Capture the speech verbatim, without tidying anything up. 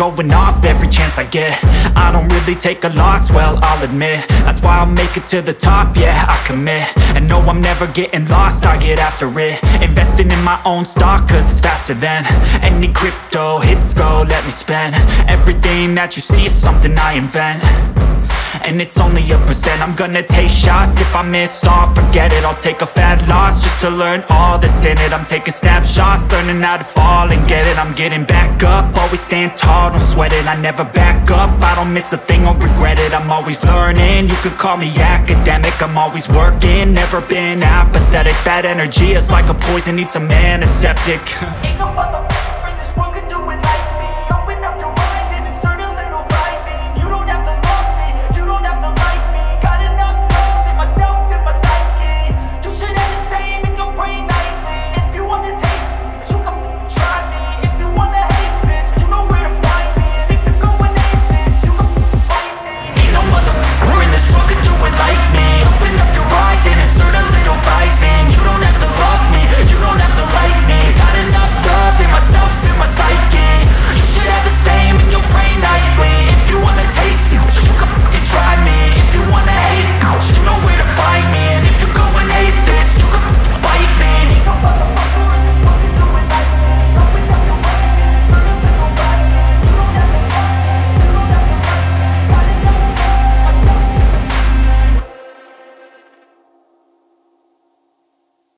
going off every chance I get. I don't really take a loss, well, I'll admit. That's why I'll make it to the top, yeah, I commit. And no, I'm never getting lost, I get after it. Investing in my own stock, cause it's faster than any crypto hits go, let me spend. Everything that you see is something I invent, and it's only a percent. I'm gonna take shots, if I miss all, forget it. I'll take a fat loss just to learn all that's in it. I'm taking snapshots, learning how to fall and get it. I'm getting back up, always stand tall, don't sweat it. I never back up, I don't miss a thing or regret it. I'm always learning, you could call me academic. I'm always working, never been apathetic. That energy is like a poison, needs some antiseptic.